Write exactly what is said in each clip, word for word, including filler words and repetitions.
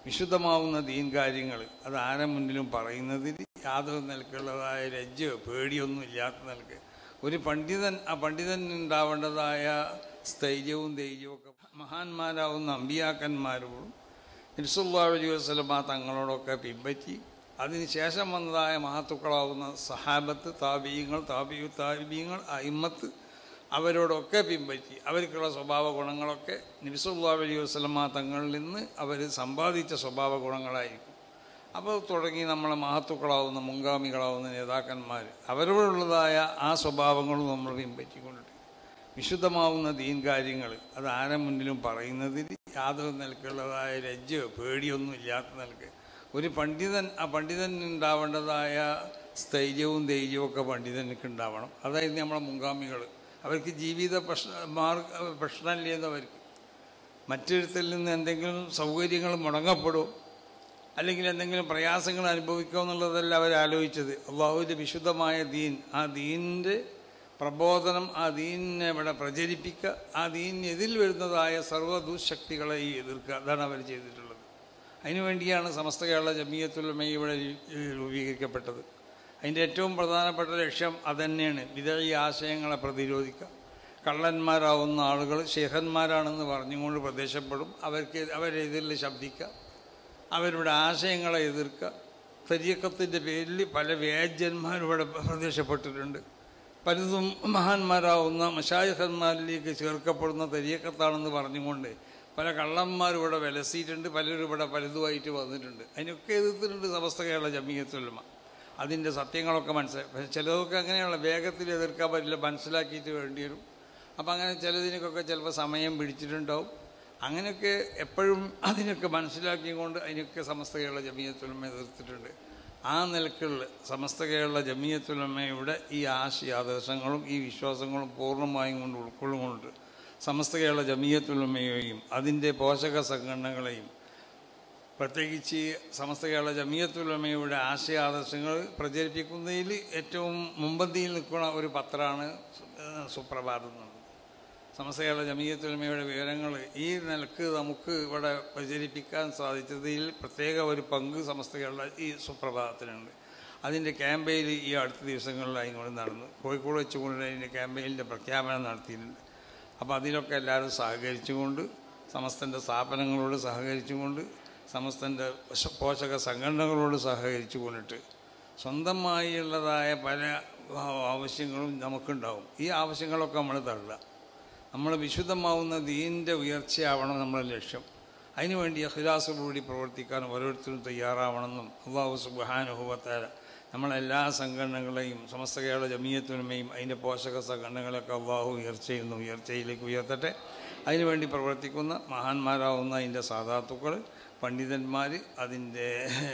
വിശുദ്ധമാവുന്ന ദീൻ കാര്യങ്ങൾ അത് ആരെ മുന്നിലും പറയുന്നതിൽ യാതൊരു നിലക്കുള്ളതായ ലജ്ജയോ പേടിയൊന്നും ഇല്ലാത്ത നിലക്ക് ഒരു പണ്ഡിതൻ ആ പണ്ഡിതൻ ഉണ്ടാവേണ്ടതായ സ്ഥൈര്യവും ധൈര്യവും ഒക്കെ മഹാന്മാരാവുന്ന അമ്പിയാക്കന്മാരോടും നബി സല്ലല്ലാഹു അലൈഹി വസല്ലമ തങ്ങളോടൊക്കെ പിൻപറ്റി അതിനുശേഷം വന്നതായ മഹത്തുക്കളാവുന്ന സഹാബത്ത് താബീങ്ങൾ താബിയു താബീങ്ങൾ അയിമ്മത്ത് അവരോടൊക്കെ പിൻപറ്റി അവർക്കുള്ള സ്വഭാവ ഗുണങ്ങളൊക്കെ നബി സല്ലല്ലാഹു അലൈഹി വസല്ലമ തങ്ങളിൽ നിന്ന് അവർ സമ്പാദിച്ച സ്വഭാവ ഗുണങ്ങളായിരിക്കും. അപ്പോൾ തുടങ്ങി നമ്മളെ മഹത്തുക്കളാവുന്ന മുൻഗാമികളാവുന്ന നേതാക്കന്മാർ അവരോടുള്ളതായ ആ സ്വഭാവങ്ങളും നമ്മൾ പിൻപറ്റിക്കൊണ്ടിട്ട് വിശുദ്ധമാവുന്ന ദീൻ കാര്യങ്ങൾ അത് ആരെ മുന്നിലും പറയുന്നതിൽ യാതൊരു നിലക്കുള്ളതായ ലജ്ജയോ പേടിയൊന്നും ഇല്ലാത്ത നിലക്ക് ഒരു പണ്ഡിതൻ ആ പണ്ഡിതൻ ഉണ്ടാവേണ്ടതായ സ്ഥൈര്യവും ധൈര്യവും ഒക്കെ പണ്ഡിതനക്ക് ഉണ്ടാവണം. അതായത് നമ്മളെ മുൻഗാമികൾ അവർക്ക് ജീവിത പ്രശ്ന മാർഗ പ്രശ്നമില്ലെന്നവർക്ക് മറ്റൊരുത്തിൽ നിന്ന് എന്തെങ്കിലും സൗകര്യങ്ങൾ മുടങ്ങപ്പെടുമോ അല്ലെങ്കിൽ എന്തെങ്കിലും പ്രയാസങ്ങൾ അനുഭവിക്കുക എന്നുള്ളതല്ല അവരാലോചിച്ചത്. അള്ളാഹുവിൻ്റെ വിശുദ്ധമായ ദീൻ, ആ ദീനിൻ്റെ പ്രബോധനം, ആ ദീനിനെ ഇവിടെ പ്രചരിപ്പിക്കുക, ആ ദീനിനെതിൽ വരുന്നതായ സർവ്വ ദുശക്തികളെയും എതിർക്കുക, അതാണ് അവർ ചെയ്തിട്ടുള്ളത്. അതിനുവേണ്ടിയാണ് സമസ്ത കേരള ജമിയത്തുൽ ഉലമ ഇവിടെ രൂപീകരിക്കപ്പെട്ടത്. അതിൻ്റെ ഏറ്റവും പ്രധാനപ്പെട്ട ലക്ഷ്യം അതുതന്നെയാണ്. വിദഈ ആശയങ്ങളെ പ്രതിരോധിക്കുക. കള്ളന്മാരാവുന്ന ആളുകൾ ശേഖന്മാരാണെന്ന് പറഞ്ഞുകൊണ്ട് പ്രദേശപ്പെടും, അവർക്ക് അവരെതിരിൽ ശബ്ദിക്കുക, അവരുടെ ആശയങ്ങളെ എതിർക്കുക. തരീഖത്തിൻ്റെ പേരിൽ പല വ്യാജന്മാരിവിടെ പ്രത്യക്ഷപ്പെട്ടിട്ടുണ്ട്. പലതും മഹാന്മാരാവുന്ന മശായിഖന്മാരിലേക്ക് ചേർക്കപ്പെടുന്ന തരീഖത്താണെന്ന് പറഞ്ഞുകൊണ്ട് പല കള്ളന്മാരും ഇവിടെ വിലസിയിട്ടുണ്ട്. പലരും ഇവിടെ പലതുമായിട്ട് വന്നിട്ടുണ്ട്. അതിനൊക്കെ എതിർത്തിട്ടുണ്ട് സമസ്ത കേരള ജമിയത്തുൽ ഉലമ. അതിൻ്റെ സത്യങ്ങളൊക്കെ മനസ്സിലാക്കി. ചിലതൊക്കെ അങ്ങനെയുള്ള വേഗത്തിൽ എതിർക്കാൻ പറ്റില്ല, മനസ്സിലാക്കിയിട്ട് വേണ്ടി വരും. അപ്പം അങ്ങനെ ചിലതിനൊക്കെ ചിലപ്പോൾ സമയം പിടിച്ചിട്ടുണ്ടാവും. അങ്ങനെയൊക്കെ എപ്പോഴും അതിനൊക്കെ മനസ്സിലാക്കിക്കൊണ്ട് അതിനൊക്കെ സമസ്ത കേരള ജമിയത്തുൽ ഉലമ എതിർത്തിട്ടുണ്ട്. ആ നിലക്കുള്ള സമസ്ത കേരള ജമിയത്തുൽ ഉലമയുടെ ഈ ആശയാദർശങ്ങളും ഈ വിശ്വാസങ്ങളും പൂർണ്ണമായും കൊണ്ട് ഉൾക്കൊള്ളുകൊണ്ട് സമസ്ത കേരള ജമിയത്തുൽ ഉലമയെയും അതിൻ്റെ പോഷക സംഘടനകളെയും പ്രത്യേകിച്ച് സമസ്ത കേരള ജമിയത്തുൽ ഉലമയുടെ ആശയാദർശങ്ങൾ പ്രചരിപ്പിക്കുന്നതിൽ ഏറ്റവും മുമ്പന്തിയിൽ നിൽക്കുന്ന ഒരു പത്രമാണ് സുപ്രഭാതം എന്നുള്ളത്. സമസ്ത കേരള ജമിയത്തുൽ ഉലമയുടെ വിവരങ്ങൾ ഈ നിലക്ക് നമുക്ക് ഇവിടെ പ്രചരിപ്പിക്കാൻ സാധിച്ചതിൽ പ്രത്യേക ഒരു പങ്ക് സമസ്ത കേരള ഈ സുപ്രഭാതത്തിനുണ്ട്. അതിൻ്റെ ക്യാമ്പയിൻ ഈ അടുത്ത ദിവസങ്ങളിലായി കൊണ്ട് നടന്നു. കോഴിക്കോട് വെച്ചുകൊണ്ട് അതിൻ്റെ ക്യാമ്പയിനിൻ്റെ പ്രഖ്യാപനം നടത്തിയിട്ടുണ്ട്. അപ്പോൾ അതിലൊക്കെ എല്ലാവരും സഹകരിച്ചുകൊണ്ട് സമസ്തൻ്റെ സ്ഥാപനങ്ങളോട് സഹകരിച്ചുകൊണ്ട് സമസ്തൻ്റെ പോഷക സംഘടനകളോട് സഹകരിച്ചു കൊണ്ടിട്ട് സ്വന്തമായുള്ളതായ പല ആവശ്യങ്ങളും നമുക്കുണ്ടാവും. ഈ ആവശ്യങ്ങളൊക്കെ നമ്മൾ തള്ളുക. നമ്മൾ വിശുദ്ധമാവുന്ന ദീനിൻ്റെ ഉയർച്ചയാവണം നമ്മുടെ ലക്ഷ്യം. അതിനുവേണ്ടി ഇഖ്ലാസോടുകൂടി പ്രവർത്തിക്കാൻ ഓരോരുത്തരും തയ്യാറാവണമെന്നും അല്ലാഹു സുബ്ഹാനഹു വ തആല നമ്മളെല്ലാ സംഘടനകളെയും സമസ്ത കേരള ജമിയത്തുൽ ഉലമയും അതിൻ്റെ പോഷക സംഘടനകളൊക്കെ അല്ലാഹു ഉയർച്ചയിൽ നിന്ന് ഉയർച്ചയിലേക്ക് ഉയർത്തട്ടെ. അതിനുവേണ്ടി പ്രവർത്തിക്കുന്ന മഹാന്മാരാവുന്ന അതിൻ്റെ സാദാത്തുക്കൾ, പണ്ഡിതന്മാർ, അതിൻ്റെ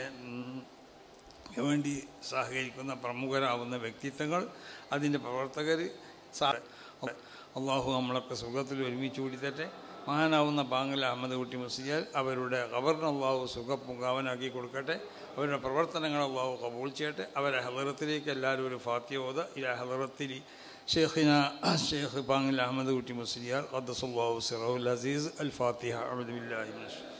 വേണ്ടി സഹകരിക്കുന്ന പ്രമുഖരാവുന്ന വ്യക്തിത്വങ്ങൾ, അതിൻ്റെ പ്രവർത്തകർ, അള്ളാഹു നമ്മളൊക്കെ സുഖത്തിൽ ഒരുമിച്ച് കൂടിത്തട്ടെ. മഹാനാവുന്ന പാങ്ങൽ അഹമ്മദ് കുട്ടി മുസ്ലിയാർ അവരുടെ ഖബറിന് അള്ളാഹു സുഖപൂങ്കാവനാക്കി കൊടുക്കട്ടെ. അവരുടെ പ്രവർത്തനങ്ങൾ അള്ളാഹു കബൂൾ ചെയ്യട്ടെ. അവരെ ഹളറത്തിലേക്ക് എല്ലാവരും ഒരു ഫാത്തിഹ ഓതുക. ഇലാ ഹളറത്തിൽ ഷെയ്ഖിന ഷെയ്ഖ് പാങ്ങൽ അഹമ്മദ് കുട്ടി മുസ്ലിയാർ ഖദ്ദസല്ലാഹു സിറഹുൽ അസീസ്. അൽ ഫാത്തിഹ. അഊദു ബില്ലാഹി മിനശ്